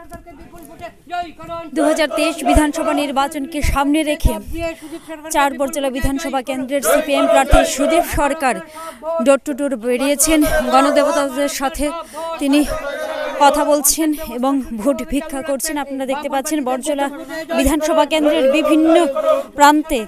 2023 বিধানসভা নির্বাচনকে সামনে রেখে চার বরজলা বিধানসভা কেন্দ্রের সিপিএম প্রার্থী সুদীপ সরকার ডোর টু ডোর বেরিয়েছেন। গণদেবতাদের সাথে তিনি কথা বলছেন এবং ভোট ভিক্ষা করছেন। আপনারা দেখতে পাচ্ছেন বরজলা বিধানসভা কেন্দ্রের বিভিন্ন প্রান্তে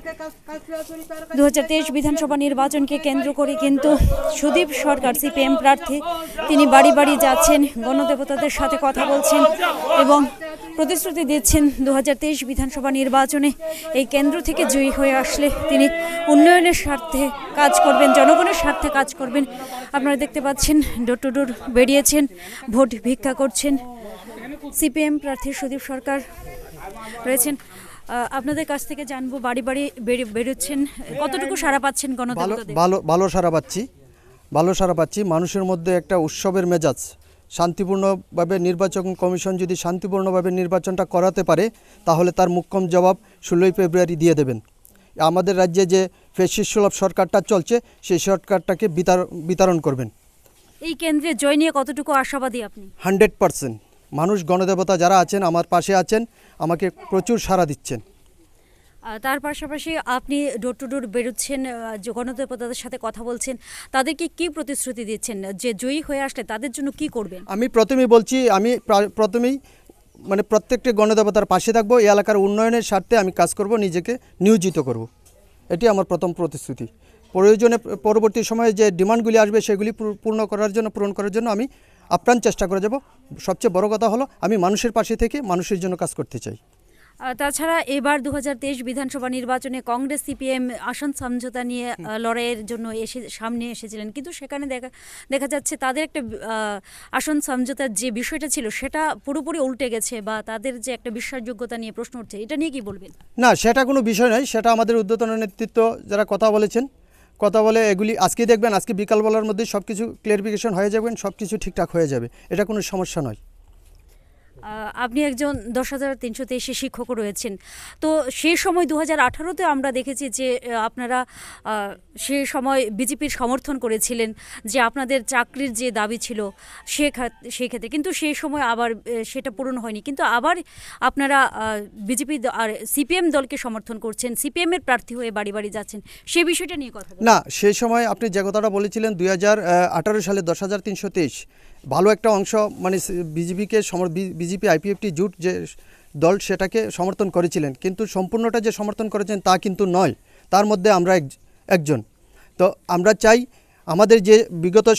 2023 বিধানসভা নির্বাচনকে কেন্দ্র করে কিন্তু সুদীপ সরকার সিপিএম প্রার্থী তিনি বাড়ি বাড়ি যাচ্ছেন, গণদেবতাদের সাথে কথা বলছেন এবং প্রতিশ্রুতি দিচ্ছেন 2023 বিধানসভা নির্বাচনে এই কেন্দ্র থেকে জয়ী হয়ে আসলে তিনি উন্নয়নের স্বার্থে কাজ করবেন, জনগণের স্বার্থে কাজ করবেন। আপনারা দেখতে পাচ্ছেন ডোর টু ডোর বেরিয়েছেন, ভোট ভিক্ষা করছেন। সিপিএম প্রার্থী সুদীপ সরকার রয়েছেন। আপনাদের কাছ থেকে জানবো, বাড়ি বাড়ি বেরোচ্ছেন, কতটুকু সাড়া পাচ্ছেন গণদেবতাদের? ভালো সাড়া পাচ্ছি। মানুষের মধ্যে একটা উৎসবের মেজাজ। শান্তিপূর্ণভাবে নির্বাচন কমিশন যদি শান্তিপূর্ণভাবে নির্বাচনটা করাতে পারে তাহলে তার মুখ্যম জবাব 16ই ফেব্রুয়ারি দিয়ে দেবেন। আমাদের রাজ্যে যে ফ্যাসিস্ট সুলভ সরকারটা চলছে সেই সরকারটাকে বিতরণ করবেন। এই কেন্দ্রে জয় নিয়ে কতটুকু আশাবাদী আপনি? 100%। মানুষ গণদেবতা যারা আছেন আমার পাশে আছেন, আমাকে প্রচুর সাড়া দিচ্ছেন। তার পাশাপাশি আপনি ডোর টু ডোর বেরোচ্ছেন, গণদেবতাদের সাথে কথা বলছেন, তাদেরকে কি প্রতিশ্রুতি দিচ্ছেন যে জয়ী হয়ে আসলে তাদের জন্য কি করবেন? আমি প্রথমেই বলছি, আমি প্রথমেই প্রত্যেকটি গণদেবতার পাশে থাকবো। এই এলাকার উন্নয়নের স্বার্থে আমি কাজ করব, নিজেকে নিয়োজিত করব। এটি আমার প্রথম প্রতিশ্রুতি। প্রয়োজনে পরবর্তী সময়ে যে ডিমান্ডগুলি আসবে সেগুলি পূরণ করার জন্য আমি আপ্রাণ চেষ্টা করে যাব। সবচেয়ে বড় কথা হলো আমি মানুষের পাশে থেকে মানুষের জন্য কাজ করতে চাই। তাছাড়া এবার 2023 বিধানসভা নির্বাচনে কংগ্রেস সিপিএম আসন সমঝোতা নিয়ে লড়াইয়ের জন্য সামনে এসেছিলেন, কিন্তু সেখানে দেখা যাচ্ছে তাদের একটা আসন সমঝোতার যে বিষয়টা ছিল সেটা পুরোপুরি উল্টে গেছে বা তাদের যে একটা বিশ্বাসযোগ্যতা নিয়ে প্রশ্ন উঠছে, এটা নিয়ে কি বলবেন? না, সেটা কোনো বিষয় নয়। সেটা আমাদের ঊর্ধ্বতন নেতৃত্ব যারা কথা বলে এগুলি আজকে দেখবেন, আজকে বিকালবেলার মধ্যে সব কিছু ক্লিয়ারিফিকেশন হয়ে যাবেন, সব কিছু ঠিকঠাক হয়ে যাবে। এটা কোনো সমস্যা নয়। আপনি একজন 10,323 শিক্ষক রয়েছেন, তো সেই সময় 2018-তে আমরা দেখেছি যে আপনারা সেই সময় বিজেপির সমর্থন করেছিলেন, যে আপনাদের চাকরির যে দাবি ছিল সেই ক্ষেত্রে, কিন্তু সেই সময় আবার সেটা পূরণ হয়নি, কিন্তু আবার আপনারা বিজেপি আর সিপিএম দলকে সমর্থন করছেন, সিপিএমের প্রার্থী হয়ে বাড়ি বাড়ি যাচ্ছেন, সেই বিষয়টা নিয়ে কথা বলুন। না, সেই সময় আপনি যে কথাটা বলেছিলেন 2018 সালে 10,323 ভালো একটা অংশ বিজেপিকে বিজেপি আইপিএফটি জোট যে দল সেটাকে সমর্থন করেছিলেন, কিন্তু সম্পূর্ণটা যে সমর্থন করেছেন তা কিন্তু নয়। তার মধ্যে আমরা একজন। তো আমরা চাই আমাদের যে বিগত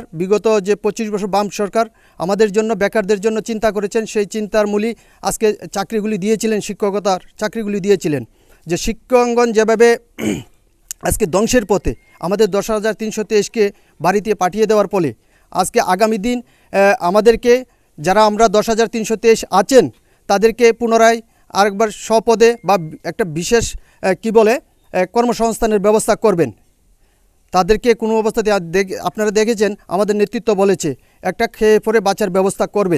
যে 25 বছর বাম সরকার আমাদের জন্য, বেকারদের জন্য চিন্তা করেছেন, সেই চিন্তার মূলই আজকে চাকরিগুলি দিয়েছিলেন, শিক্ষকতার চাকরিগুলি দিয়েছিলেন। যে শিক্ষাঙ্গন যেভাবে আজকে ধ্বংসের পথে, আমাদের 10,323কে বাড়িতে পাঠিয়ে দেওয়ার ফলে আজকে আগামী দিন আমাদেরকে যারা আমরা 10,323 আছেন তাদেরকে পুনরায় আরেকবার স্বপদে বা একটা বিশেষ কর্মসংস্থানের ব্যবস্থা করবেন। তাদেরকে কোনো অবস্থাতে আপনারা দেখেছেন আমাদের নেতৃত্ব বলেছে একটা খেয়ে পরে বাঁচার ব্যবস্থা করবেন,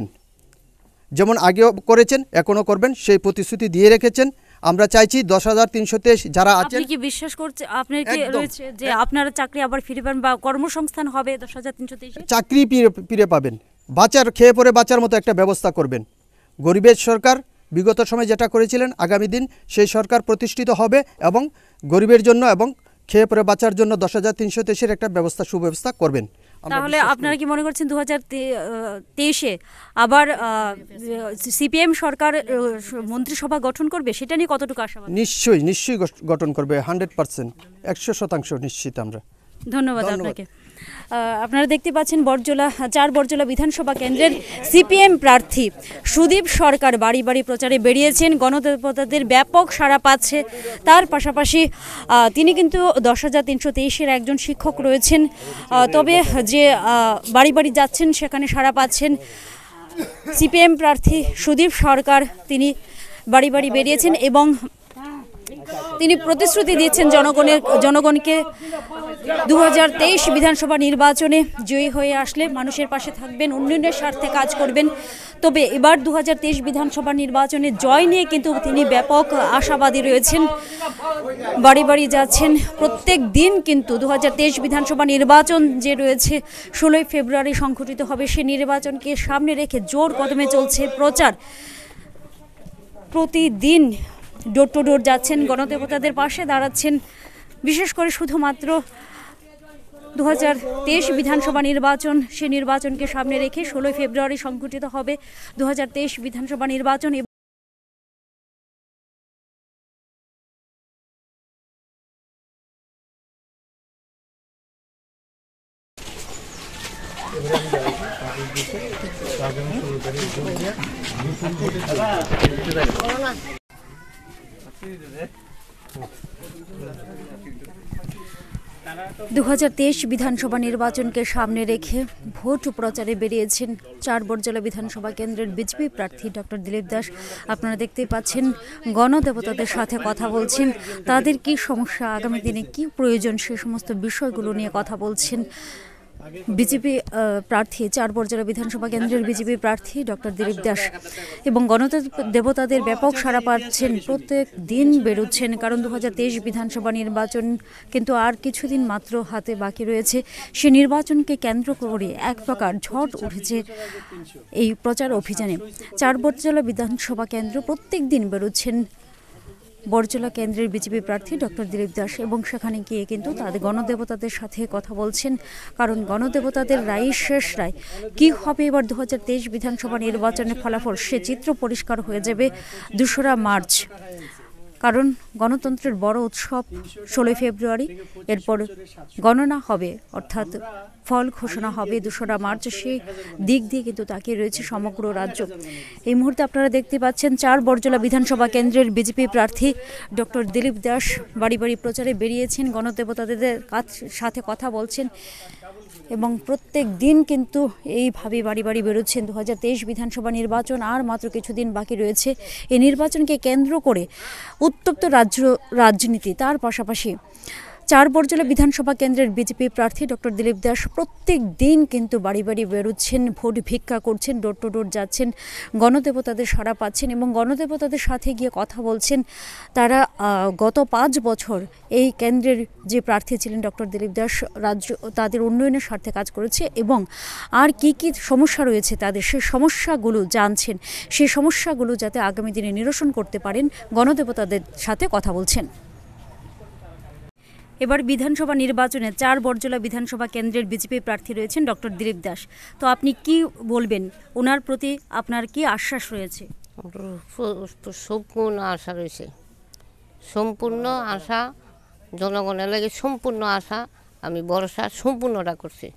যেমন আগেও করেছেন এখনও করবেন, সেই প্রতিশ্রুতি দিয়ে রেখেছেন। আমরা চাইছি 10,323 যারা আছেন। আপনি কি বিশ্বাস করছেন, আপনার কি রয়েছে যে আপনারা চাকরি আবার ফিরে পাবেন বা কর্মসংস্থান হবে 10,323? চাকরি ফিরে পাবেন, খেয়ে পরে বাঁচার মতো একটা ব্যবস্থা করবেন। গরিবের সরকার বিগত সময় যেটা করেছিলেন আগামী দিন সেই সরকার প্রতিষ্ঠিত হবে এবং গরিবের জন্য এবং খেয়ে পরে বাঁচার জন্য 10,323-এর একটা সুব্যবস্থা করবেন। তাহলে আপনারা কি মনে করছেন 2023-এ আবার সিপিএম সরকার মন্ত্রিসভা গঠন করবে? সেটা নিয়ে কতটুকু আশাবাদী? নিশ্চয়ই গঠন করবে, 100%, 100% নিশ্চিত আমরা। ধন্যবাদ আপনাকে। আপনারা দেখতে পাচ্ছেন চার বরজলা বিধানসভা কেন্দ্রের সিপিএম প্রার্থী সুদীপ সরকার বাড়ি বাড়ি প্রচারে বেরিয়েছেন, গণদেবতাদের ব্যাপক সাড়া পাচ্ছে। তার পাশাপাশি তিনি কিন্তু 10,323-এর একজন শিক্ষক রয়েছেন, তবে যে বাড়ি বাড়ি যাচ্ছেন সেখানে সাড়া পাচ্ছেন সিপিএম প্রার্থী সুদীপ সরকার। তিনি বাড়ি বাড়ি বেরিয়েছেন এবং তিনি প্রতিশ্রুতি দিচ্ছেন জনগণকে 2023 বিধানসভা নির্বাচনে জয়ী হয়ে আসলে মানুষের পাশে থাকবেন, উন্নয়নের স্বার্থে কাজ করবেন। তবে এবার 2023 বিধানসভা নির্বাচনে জয় নিয়ে কিন্তু তিনি ব্যাপক আশাবাদী রয়েছেন, বাড়ি বাড়ি যাচ্ছেন। প্রত্যেক দিন কিন্তু 2023 বিধানসভা নির্বাচন যে রয়েছে 16 ফেব্রুয়ারি সংঘটিত হবে, সেই নির্বাচনকে সামনে রেখে জোর কদমে চলছে প্রচার। প্রতিদিন ডোর টু ডোর যাচ্ছেন, গণদেবতাদের পাশে দাঁড়াচ্ছেন। বিশেষ করে শুধুমাত্র 2023 বিধানসভা নির্বাচন, সেই নির্বাচনকে সামনে রেখে 16 ফেব্রুয়ারি সংঘটিত হবে 2023 বিধানসভা নির্বাচন। দু 2023 বিধানসভা নির্বাচনকে সামনে রেখে ভোট প্রচারে বেরিয়েছেন 4 বরজলা বিধানসভা কেন্দ্রের বিজেপি প্রার্থী ডক্টর দিলীপ দাস। আপনারা দেখতেই পাচ্ছেন গণদেবতাদের সাথে কথা বলছেন, তাদের কি সমস্যা, আগামী দিনে কি প্রয়োজন, সে সমস্ত বিষয়গুলো নিয়ে কথা বলছেন বিজেপি প্রার্থী 4 বরজলা বিধানসভা কেন্দ্রের বিজেপি প্রার্থী ডক্টর দিলীপ দাস। এবং গণদেবতাদের ব্যাপক সাড়া পাচ্ছেন, প্রত্যেক দিন বেরোচ্ছেন, কারণ 2023 বিধানসভা নির্বাচন কিন্তু আর কিছুদিন মাত্র হাতে বাকি রয়েছে। সে নির্বাচনকে কেন্দ্র করে এক প্রকার ঝড় উঠেছে এই প্রচার অভিযানে। 4 বরজলা বিধানসভা কেন্দ্র প্রত্যেক দিন বেরোচ্ছেন বরজলা কেন্দ্রের বিজেপি প্রার্থী ডক্টর দিলীপ দাস, এবং সেখানে গিয়ে কিন্তু তাদের গণদেবতাদের সাথে কথা বলছেন, কারণ গণদেবতাদের রায় শেষ রায়। কি হবে এবার 2023 বিধানসভা নির্বাচনের ফলাফল, সে চিত্র পরিষ্কার হয়ে যাবে 2রা মার্চ, কারণ গণতন্ত্রের বড় উৎসব 16 ফেব্রুয়ারি, এরপর গণনা হবে, অর্থাৎ ফল ঘোষণা হবে 2রা মার্চ। সেই দিক দিয়ে কিন্তু তাকিয়ে রয়েছে সমগ্র রাজ্য। এই মুহূর্তে আপনারা দেখতে পাচ্ছেন 4 বরজলা বিধানসভা কেন্দ্রের বিজেপি প্রার্থী ডক্টর দিলীপ দাস বাড়ি বাড়ি প্রচারে বেরিয়েছেন, গণদেবতাদের সাথে কথা বলছেন, এবং প্রত্যেক দিন কিন্তু এইভাবে বাড়ি বাড়ি বেরোচ্ছেন। 2023 বিধানসভা নির্বাচন আর মাত্র কিছুদিন বাকি রয়েছে। এই নির্বাচনকে কেন্দ্র করে উত্তপ্ত রাজনীতি, তার পাশাপাশি 4 বরজলা বিধানসভা কেন্দ্রের বিজেপি প্রার্থী ডক্টর দিলীপ দাস প্রত্যেক দিন কিন্তু বাড়ি বাড়ি বেরোচ্ছেন, ভোট ভিক্ষা করছেন, ডোর টু ডোর যাচ্ছেন, গণদেবতাদের সাড়া পাচ্ছেন এবং গণদেবতাদের সাথে গিয়ে কথা বলছেন। তারা গত 5 বছর এই কেন্দ্রের যে প্রার্থী ছিলেন ডক্টর দিলীপ দাস, রাজ্য তাদের উন্নয়নের স্বার্থে কাজ করেছে এবং আর কি কি সমস্যা রয়েছে তাদের, সেই সমস্যাগুলো জানছেন, সেই সমস্যাগুলো যাতে আগামী দিনে নিরসন করতে পারেন, গণদেবতাদের সাথে কথা বলছেন। এবার বিধানসভা নির্বাচনে 4 বরজলা বিধানসভা কেন্দ্রের বিজেপি প্রার্থী রয়েছেন ডক্টর দিলীপ দাস। তো আপনি কি বলবেন, ওনার প্রতি আপনার কি আশ্বাস রয়েছে? সম্পূর্ণ আশা রয়েছে, সম্পূর্ণ আশা, জনগণের লাগে সম্পূর্ণ আশা। আমি ভরসা সম্পূর্ণটা করছি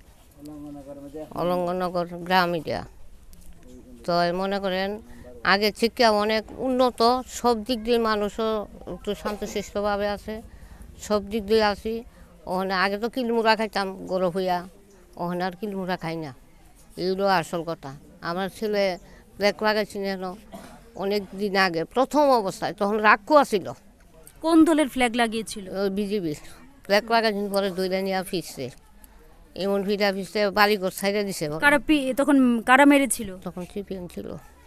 অলঙ্গনগর গ্রাম এরিয়া। তো মনে করেন আগে থেকে অনেক উন্নত, সব দিক দিয়ে মানুষও একটু শান্তশিষ্টভাবে আছে, সব দিক দিয়ে আছি। ওখানে আগে তো কিলমুড়া খাইতাম গরম হইয়া, ওখানে আর কিলমুড়া খাই না, এইগুলো আসল কথা। আমার ছেলে ব্ল্যাক লাগাইছি যেন অনেক দিন আগে প্রথম অবস্থায়, তখন রাক্ষু আছিল। কোন দলের ফ্ল্যাগ লাগিয়েছিল? ওই বিজেপি ব্ল্যাক লাগাইছেন, পরে দইরা নিয়ে ফিরছে, এমন ফিরা ফিরছে বাড়িঘর ছাইড়ে দিছে। তখন কারা মেরেছিল? তখন সিপিএম ছিল,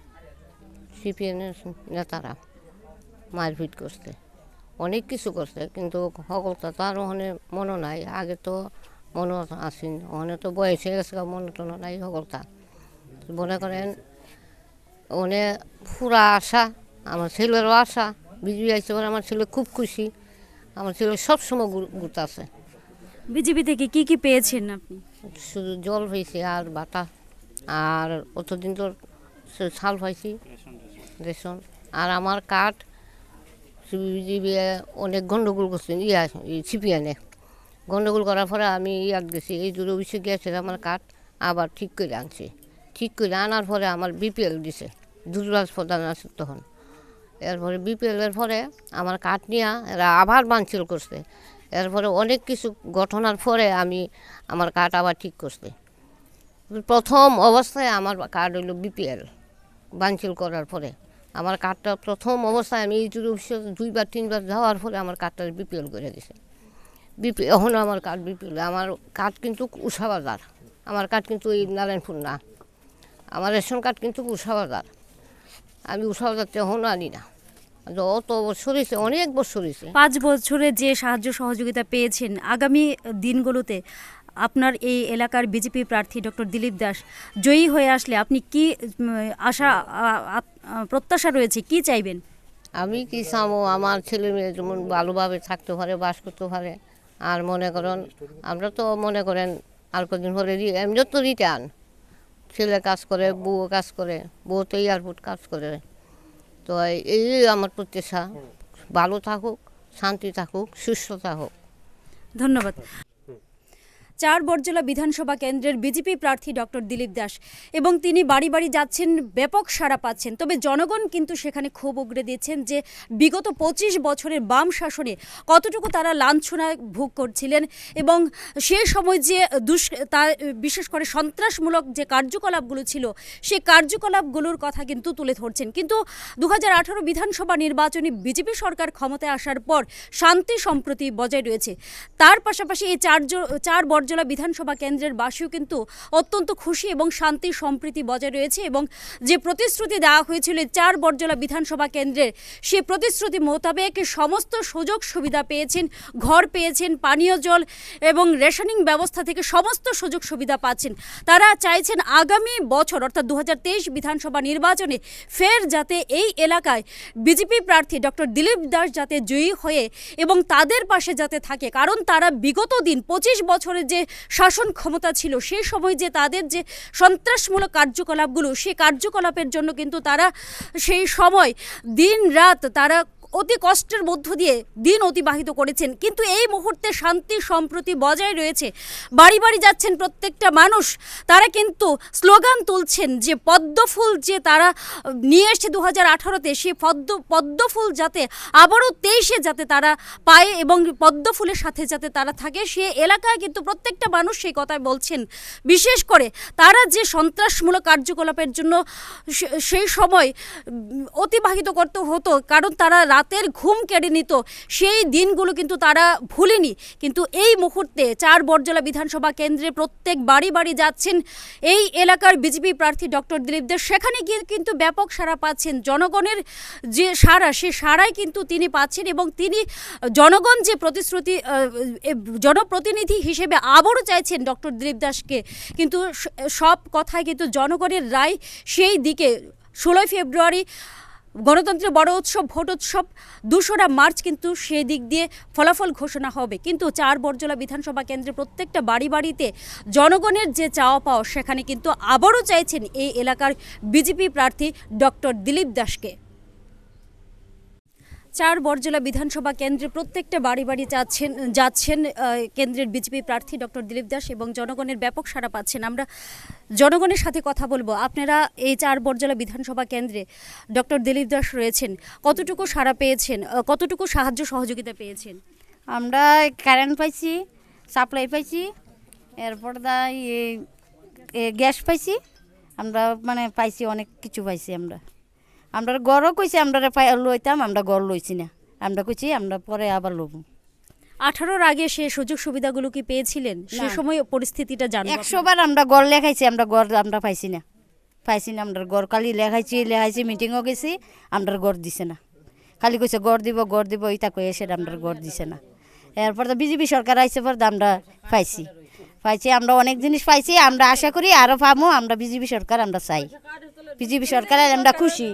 সিপিএমের নেতারা মারপিট করছে, অনেক কিছু করছে, কিন্তু সকলটা তো আর ওখানে মনে নাই। আগে তো মনে আসেন, ওখানে তো বয়স হয়ে গেছে, মনে টনে নাই সকলটা। মনে করেন ওখানে পুরা আশা, আমার ছেলেরও আশা, বিজেপি আইসে পরে আমার ছেলে খুব খুশি, আমার ছেলে সবসময় ঘুরতে আছে। বিজেপি থেকে কি কি পেয়েছেন আপনি? শুধু জল হয়েছে আর বাটা, আর অতদিন তো চাল পাইছি, রেশন। আর আমার কার্ড বিজেপি অনেক গন্ডগোল করছেন, সিপিএনে গন্ডগোল করার পরে আমি ইয়াদ গেছি, এই দূরে অফিসে গিয়েছে, আমার কার্ড আবার ঠিক করে আনছি। ঠিক করে আনার পরে আমার বিপিএল দিছে, দুর্গাজ প্রধান আছে তখন। এরপরে বিপিএলের পরে আমার কার্ড নিয়ে এরা আবার বানচিল করছে। এরপরে অনেক কিছু ঘটনার পরে আমার কার্ড আবার ঠিক করছে। প্রথম অবস্থায় আমার কার্ড হইল বিপিএল, বানচিল করার পরে আমার কার্ডটা প্রথম অবস্থায় আমি এই অফিসে 2বার 3বার যাওয়ার পরে আমার কার্ডটা বিপিএল করে দিছে। বিপি এখন আমার কার্ড বিপিএল, আমার কার্ড কিন্তু উষা বাজার, আমার কার্ড কিন্তু এই নারায়ণপুর না, আমার রেশন কার্ড কিন্তু উষা বাজার, আমি উষা বাজারতে এখনও আনি না, অত বছর হয়েছে, অনেক বছর হয়েছে। 5 বছরে যে সাহায্য সহযোগিতা পেয়েছেন, আগামী দিনগুলোতে আপনার এই এলাকার বিজেপি প্রার্থী ডক্টর দিলীপ দাস জয়ী হয়ে আসলে আপনি কি আশা প্রত্যাশা রয়েছে, কি চাইবেন? আমি কি চাবো, আমার ছেলে মেয়ে যেমন ভালোভাবে থাকতে পারে, বাস করতে পারে। আর মনে করেন আমরা তো মনে করেন আর কদিন পরে এমনি তো রিটার্ন, ছেলে কাজ করে, বউ কাজ করে, বউ তো এয়ারপোর্ট কাজ করে। তো এই আমার প্রত্যাশা, ভালো থাকুক, শান্তি থাকুক, সুস্থ থাকুক। ধন্যবাদ। 4 বরজলা বিধানসভা কেন্দ্রের বিজেপি প্রার্থী ডক্টর দিলীপ দাস, এবং তিনি বাড়ি বাড়ি যাচ্ছেন, ব্যাপক সাড়া পাচ্ছেন। তবে জনগণ কিন্তু সেখানে ক্ষোভ উগরে দিয়েছেন যে বিগত 25 বছরের বাম শাসনে কতটুকু তারা লাঞ্ছনা ভোগ করছিলেন, এবং সেই সময় যে বিশেষ করে সন্ত্রাসমূলক যে কার্যকলাপগুলো ছিল, সেই কার্যকলাপগুলোর কথা কিন্তু তুলে ধরছেন। কিন্তু 2018 বিধানসভা নির্বাচনে বিজেপি সরকার ক্ষমতায় আসার পর শান্তি সম্প্রতি বজায় রয়েছে। তার পাশাপাশি এই 4 বরজলা বিধানসভা কেন্দ্রের বাসীও কিন্তু অত্যন্ত খুশি এবং শান্তি সম্প্রীতি বজায় রয়েছে, এবং যে প্রতিশ্রুতি দেওয়া হয়েছিল 4 বরজলা বিধানসভা কেন্দ্রের, সেই প্রতিশ্রুতি মোতাবেক সমস্ত সুযোগ সুবিধা পেয়েছেন, ঘর পেয়েছেন, পানীয় জল এবং রেশনিং ব্যবস্থা থেকে সমস্ত সুযোগ সুবিধা পাচ্ছেন। তারা চাইছেন আগামী বছর অর্থাৎ 2023 বিধানসভা নির্বাচনে ফের যাতে এই এলাকায় বিজেপি প্রার্থী ডক্টর দিলীপ দাস যাতে জয়ী হয়ে এবং তাদের পাশে যাতে থাকে, কারণ তারা বিগত দিন 25 বছরের যে শাসন ক্ষমতা ছিল, সেই সময় যে তাদের যে সন্ত্রাসমূলক কার্যকলাপগুলো, সেই কার্যকলাপের জন্য কিন্তু তারা সেই সময় দিন রাত তারা অতি কষ্টের মধ্য দিয়ে দিন অতিবাহিত করেছেন। কিন্তু এই মুহূর্তে শান্তি সম্প্রীতি বজায় রয়েছে, বাড়ি বাড়ি যাচ্ছেন প্রত্যেকটা মানুষ, তারা কিন্তু স্লোগান তুলছেন যে পদ্মফুল যে তারা নিয়ে এসছে 2018-তে, সেই পদ্মফুল যাতে আবারও 23-এ যাতে তারা পায় এবং পদ্মফুলের সাথে যাতে তারা থাকে, সে এলাকায় কিন্তু প্রত্যেকটা মানুষ সেই কথা বলছেন। বিশেষ করে তারা যে সন্ত্রাসমূলক কার্যকলাপের জন্য সেই সময় অতিবাহিত করতে হতো, কারণ তারা রাতের ঘুম কেড়ে নিত, সেই দিনগুলো কিন্তু তারা ভুলেনি। কিন্তু এই মুহূর্তে 4 বরজলা বিধানসভা কেন্দ্রে প্রত্যেক বাড়ি বাড়ি যাচ্ছেন এই এলাকার বিজেপি প্রার্থী ডক্টর দিলীপ দাস, সেখানে গিয়ে কিন্তু ব্যাপক সাড়া পাচ্ছেন। জনগণের যে সাড়া, সে সাড়াই কিন্তু তিনি পাচ্ছেন, এবং তিনি জনগণ যে প্রতিশ্রুতি জনপ্রতিনিধি হিসেবে আবারও চাইছেন ডক্টর দিলীপ দাসকে, কিন্তু সব কথায় কিন্তু জনগণের রায় সেই দিকে। 16 ফেব্রুয়ারি গণতন্ত্রের বড় উৎসব ভোট উৎসব, 2রা মার্চ কিন্তু সেই দিক দিয়ে ফলাফল ঘোষণা হবে। কিন্তু 4 বরজলা বিধানসভা কেন্দ্রে প্রত্যেকটা বাড়ি বাড়িতে জনগণের যে চাওয়া পাওয়া, সেখানে কিন্তু আবারও চাইছেন এই এলাকার বিজেপি প্রার্থী ডক্টর দিলীপ দাসকে। 4 বরজলা বিধানসভা কেন্দ্রে প্রত্যেকটা বাড়ি বাড়ি যাচ্ছেন কেন্দ্রের বিজেপি প্রার্থী ডক্টর দিলীপ দাস, এবং জনগণের ব্যাপক সাড়া পাচ্ছেন। আমরা জনগণের সাথে কথা বলবো। আপনারা এই 4 বরজলা বিধানসভা কেন্দ্রে ডক্টর দিলীপ দাস রয়েছেন, কতটুকু সাড়া পেয়েছেন, কতটুকু সাহায্য সহযোগিতা পেয়েছেন? আমরা কারেন্ট পাইছি, সাপ্লাই পাইছি, এরপর গ্যাস পাইছি, আমরা মানে পাইছি, অনেক কিছু পাইছি। আমরা গড়ও কইছি আমরা লইতাম, আমরা গড় লইছি না, আমরা কইছি আমরা পরে আবার লব। 18-র আগে সে সুযোগ সুবিধাগুলো কি পেয়েছিলেন? সে সময় পরিস্থিতিটা জানবো। 100 বার আমরা গড় লেখাইছি, আমরা গড় আমরা পাইছি না। আমরা গড় কালি লেখাইছি, মিটিংও গেছি, আমরা গড় দিছে না। খালি কইছে গড় দিব ইটা কই এসে আমরা গড় দিছে না। এরপর তো বিজেপি সরকার আইছে, পর আমরা পাইছি, আমরা অনেক জিনিস পাইছি। আমরা আশা করি আরো পাবো। আমরা বিজেপি সরকার আমরা চাই, বিজেপি সরকারে আমরা খুশি।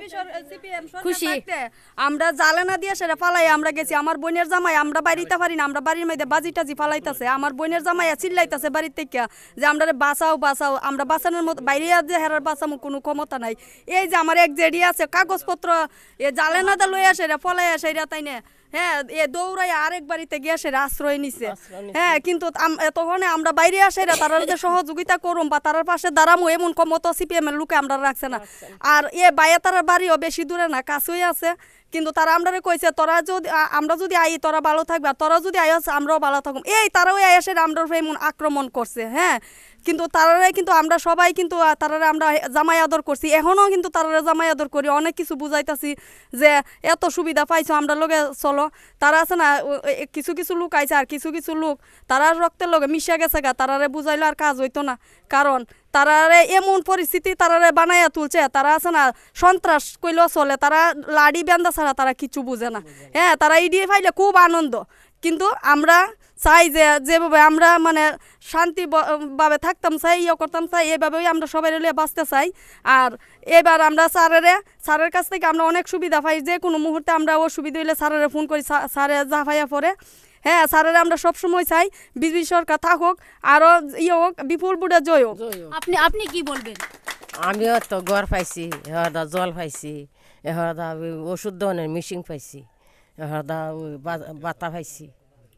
আমরা জ্বালানা দিয়ে সেটা ফালাই আমরা গেছি। আমার বোনের জামাই, আমরা বাড়িতে পারি না, আমরা বাড়ির মধ্যে বাজি টাজি ফালাইতেছে। আমার বোনের জামাই চিল্লাইতেছে বাড়ির থেকে যে আমরা বাঁচাও। আমরা বাঁচানোর মতো বাইরে যে হেরার বাঁচামো কোনো ক্ষমতা নাই। এই যে আমার এক জেডি আছে, কাগজপত্র এ জ্বালানাটা লই আসে রে, ফলাই আসে রে, তাই না? হ্যাঁ, এ দৌড়াই আরেক বাড়িতে গিয়ে সে আশ্রয় নিছে। হ্যাঁ, কিন্তু তখন আমরা বাইরে আসে রে, তারা যে সহযোগিতা করুম বা তার পাশে দাঁড়ামো এমন ক্ষমতা সিপিএম এর লোকে আমরা রাখছে না। আর এ বাইয়া তার বাড়িও বেশি দূরে না, কাছেই আছে, কিন্তু তারা আমরা কইছে তোরা যদি আমরা যদি আই তোরা ভালো থাকবে, আর তোরা যদি আইস আমরাও ভালো থাকুম। এই তারাও এসে আমরা এমন আক্রমণ করছে। হ্যাঁ, কিন্তু তারারে কিন্তু আমরা সবাই কিন্তু তারারে আমরা জামাই আদর করছি, এখনও কিন্তু তারারে জামাই আদর করি, অনেক কিছু বুঝাইতাছি যে এত সুবিধা পাইছো আমরা লগে চলো। তারা আছে না কিছু কিছু লোক আইছে, আর কিছু কিছু লোক তারা রক্তের লগে মিশে গেছে গা, তারারে বুঝাইলে আর কাজ হইতো না। কারণ তারারে এমন পরিস্থিতি তারারে বানাইয়া তুলছে, তারা আছে না সন্ত্রাস কইলেও চলে, তারা লাড়ি বেন্দা ছাড়া তারা কিছু বুঝে না। হ্যাঁ, তারা ইডিয়ে পাইলে খুব আনন্দ। কিন্তু আমরা চাই যে যেভাবে আমরা মানে শান্তিভাবে থাকতাম চাই, ইয়ে করতাম চাই, এইভাবেই আমরা সবাই মিলে বাঁচতে চাই। আর এবার আমরা স্যারের কাছ থেকে আমরা অনেক সুবিধা পাই, যে কোনো মুহূর্তে আমরা অসুবিধা হইলে স্যারের ফোন করি, স্যারে জাফাইয়া পড়ে। হ্যাঁ, স্যারের আমরা সবসময় চাই বিজেপি সরকার থাকুক, আরও ইয়ে হোক, বিপুল বুড়ে জয় হোক। আপনি কি বলবেন? আমিও তো ঘর পাইছি, এহরদা জল পাইছি, এহরদা ওষুধ দোকানের মেশিন পাইছি, এহরদা বাতা পাইছি।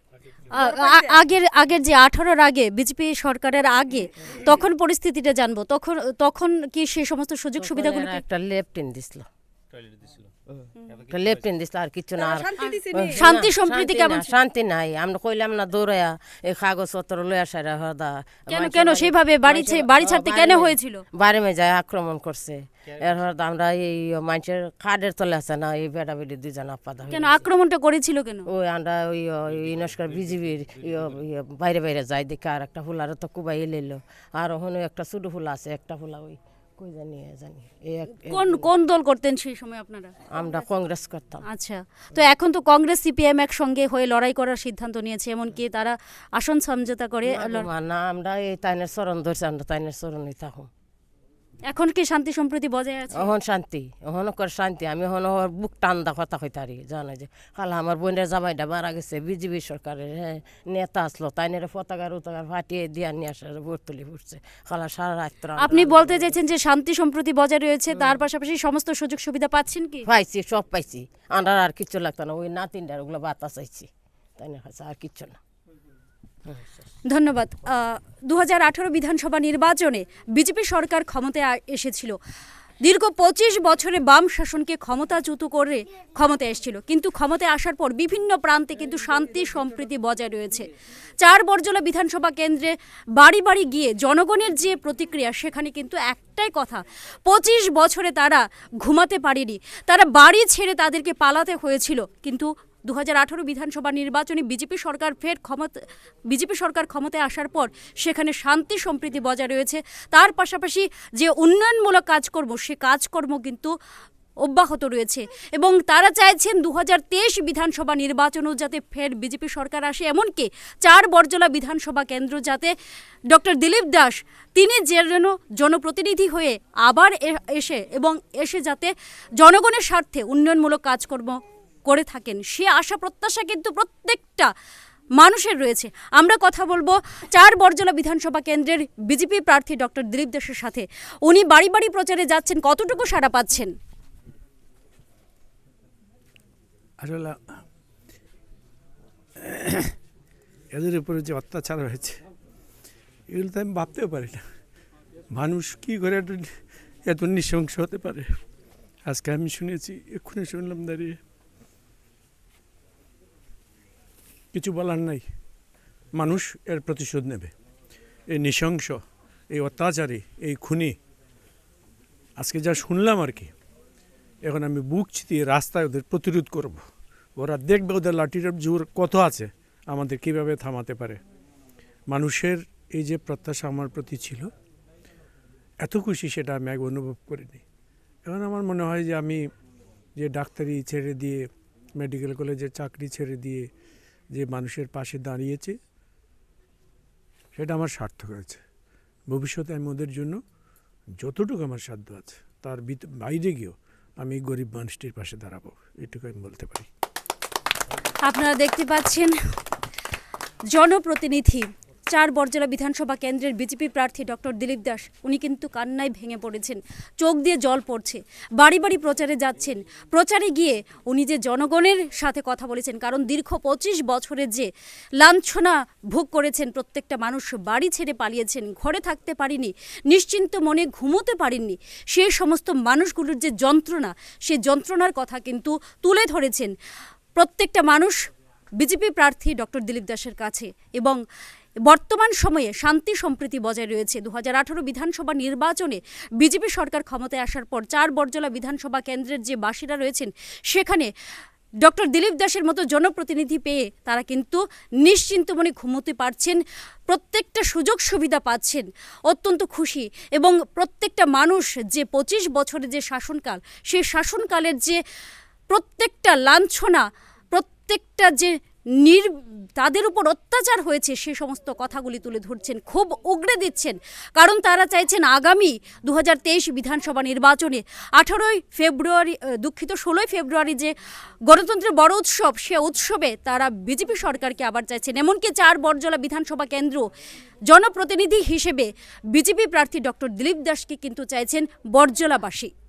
আগের যে 18-র আগে বিজেপি সরকারের আগে তখন পরিস্থিতিটা জানবো, তখন কি সেই সমস্ত সুযোগ সুবিধাগুলো? একটা লেফটেন দিছিল, লেফটেন দিছিল, আর কিছু না। শান্তি সম্প্রীতি কেমন? শান্তি নাই। আমরা কইলাম না দৌড়াইয়া এই কাগজপত্র লইয়া সারা হরদা কেন সেইভাবে বাড়ি ছাড়তে কেন হয়েছিল? বাড়ি মে যায় আক্রমণ করছে। এর হরদা আমরা এই মানুষের খাটের তলে আছে না, এই বেটা বেটি দুজন আপাদা। কেন আক্রমণটা করেছিল কেন? ওই আমরা ওই ইনস্কার বিজিবির বাইরে বাইরে যাই দেখে আর একটা ফুলার তো কুবাই এলো, আর ওখানে একটা ছোট ফুলা আছে, একটা ফুলা ওই কই জানি কোন দল করতেন সেই সময় আপনারা? আমরা কংগ্রেস করতাম। আচ্ছা, তো এখন তো কংগ্রেস সিপিএম একসঙ্গে হয়ে লড়াই করার সিদ্ধান্ত নিয়েছে, এমনকি তারা আসন সমঝোতা করে না, আমরা এই তাইনের চরণ ধরছি, আমরা তাইনের চরণই থাকুন। এখন কি শান্তি সম্প্রীতি বজায় আছে? এখন শান্তি, এখন করে শান্তি। আমি এখন ওর বুক টান্দা কথা কইতারি, জানা যে কাল আমার বোনের জামাইটা মারা গেছে, বিজেপি সরকারের নেতা আসলো, তাইনের পতাকা ফাটিয়ে দিয়া নিয়ে আসার ভোট তুলি ফুটছে কালা সারা রাত। আপনি বলতে চাইছেন যে শান্তি সম্প্রীতি বজায় রয়েছে, তার পাশাপাশি সমস্ত সুযোগ সুবিধা পাচ্ছেন কি? পাইছি, সব পাইছি। আমরা আর কিচ্ছু লাগতো না, ওই নাতিনটার ওগুলো বাতা চাইছি, তাইনের কাছে আর কিচ্ছু না। ধন্যবাদ। 2018 বিধানসভা নির্বাচনে বিজেপি সরকার ক্ষমতায় এসেছিল, দীর্ঘ 25 বছরে বাম শাসনকে ক্ষমতাচ্যুত করে ক্ষমতায় এসেছিল, কিন্তু ক্ষমতায় আসার পর বিভিন্ন প্রান্তে কিন্তু শান্তি সম্প্রীতি বজায় রয়েছে। 4 বরজলা বিধানসভা কেন্দ্রে বাড়ি বাড়ি গিয়ে জনগণের যে প্রতিক্রিয়া, সেখানে কিন্তু একটাই কথা, 25 বছরে তারা ঘুমাতে পারেনি, তারা বাড়ি ছেড়ে তাদেরকে পালাতে হয়েছিল। কিন্তু 2018 বিধানসভা নির্বাচনে বিজেপি সরকার ক্ষমতায় আসার পর সেখানে শান্তি সম্প্রীতি বজায় রয়েছে। তার পাশাপাশি যে উন্নয়নমূলক কাজকর্ম, সে কাজকর্ম কিন্তু অব্যাহত রয়েছে, এবং তারা চাইছেন 2023 বিধানসভা নির্বাচনেও যাতে ফের বিজেপি সরকার আসে, এমনকি 4 বরজলা বিধানসভা কেন্দ্র যাতে ডক্টর দিলীপ দাস তিনি যেন জনপ্রতিনিধি হয়ে আবার এসে যাতে জনগণের স্বার্থে উন্নয়নমূলক কাজকর্ম করে থাকেন, সে আশা প্রত্যাশা কিন্তু প্রত্যেকটা মানুষের রয়েছে। আমরা কথা বলবো 4 বরজলা বিধানসভা কেন্দ্রের বিজেপি প্রার্থী ডক্টর দিলীপ দাসের সাথে। উনি বাড়ি বাড়ি প্রচারে যাচ্ছেন, কতটুকু সাড়া পাচ্ছেন? আসলে এদের উপরে যে অত্যাচার হয়েছে, এগুলো তো আমি ভাবতেও পারি না। মানুষ কী করে এত নৃশংস হতে পারে। আজকে আমি শুনেছি, এক্ষুনি শুনলাম দাঁড়িয়ে, কিছু বলার নাই। মানুষ এর প্রতিশোধ নেবে। এই নৃশংস, এই অত্যাচারী, এই খুনি আজকে যা শুনলাম আর কি, এখন আমি বুক চিতিয়ে রাস্তায় ওদের প্রতিরোধ করব। ওরা দেখবে ওদের লাঠির জোর কত আছে, আমাদের কিভাবে থামাতে পারে। মানুষের এই যে প্রত্যাশা আমার প্রতি ছিল, এত খুশি সেটা আমি আগে অনুভব করিনি। এখন আমার মনে হয় যে আমি যে ডাক্তারি ছেড়ে দিয়ে, মেডিকেল কলেজের চাকরি ছেড়ে দিয়ে যে মানুষের পাশে দাঁড়িয়েছে, সেটা আমার সার্থক হয়েছে। ভবিষ্যতে আমি ওদের জন্য যতটুকু আমার সাধ্য আছে তার বাইরে গিয়েও আমি গরিব মানুষটির পাশে দাঁড়াবো, এটুকু আমি বলতে পারি। আপনারা দেখতে পাচ্ছেন জনপ্রতিনিধি 4 বরজলা বিধানসভা কেন্দ্রের বিজেপি প্রার্থী ডক্টর দিলীপ দাস উনি কিন্তু কান্নায় ভেঙে পড়েছেন, চোখ দিয়ে জল পড়ছে। বাড়ি বাড়ি প্রচারে যাচ্ছেন, প্রচারে গিয়ে উনি যে জনগণের সাথে কথা বলেছেন, কারণ দীর্ঘ 25 বছরের যে লাঞ্ছনা ভোগ করেছেন, প্রত্যেকটা মানুষ বাড়ি ছেড়ে পালিয়েছেন, ঘরে থাকতে পারেনি, নিশ্চিন্ত মনে ঘুমোতে পারেননি, সেই সমস্ত মানুষগুলোর যে যন্ত্রণা, সেই যন্ত্রণার কথা কিন্তু তুলে ধরেছেন প্রত্যেকটা মানুষ বিজেপি প্রার্থী ডক্টর দিলীপ দাসের কাছে। এবং বর্তমান সময়ে শান্তি সম্প্রীতি বজায় রয়েছে। 2018 বিধানসভা নির্বাচনে বিজেপি সরকার ক্ষমতায় আসার পর 4 বরজলা বিধানসভা কেন্দ্রের যে বাসীরা রয়েছেন, সেখানে ডক্টর দিলীপ দাসের মতো জনপ্রতিনিধি পেয়ে তারা কিন্তু নিশ্চিন্ত মনে ঘুমোতে পারছেন, প্রত্যেকটা সুযোগ সুবিধা পাচ্ছেন, অত্যন্ত খুশি। এবং প্রত্যেকটা মানুষ যে 25 বছরের যে শাসনকাল, সেই শাসনকালের যে প্রত্যেকটা লাঞ্ছনা, প্রত্যেকটা যে তাদের উপর অত্যাচার হয়েছে, সে সমস্ত কথাগুলি তুলে ধরছেন, খুব উগড়ে দিচ্ছেন। কারণ তারা চাইছেন আগামী 2023 বিধানসভা নির্বাচনে 16ই ফেব্রুয়ারি যে গণতন্ত্রের বড় উৎসব, সে উৎসবে তারা বিজেপি সরকারকে আবার চাইছেন। এমনকি 4 বরজলা বিধানসভা কেন্দ্র জনপ্রতিনিধি হিসেবে বিজেপি প্রার্থী ডক্টর দিলীপ দাসকে কিন্তু চাইছেন বরজলাবাসী।